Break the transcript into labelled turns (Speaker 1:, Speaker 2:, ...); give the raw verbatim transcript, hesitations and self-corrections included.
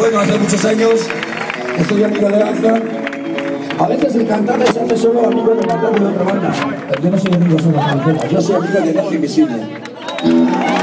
Speaker 1: bueno, hace muchos años estoy amigo de Ángel. A veces el cantante se hace solo amigo del cantante de otra banda. Pero yo no soy amigo solo de Ángel, yo soy amigo de Ángel Invisible.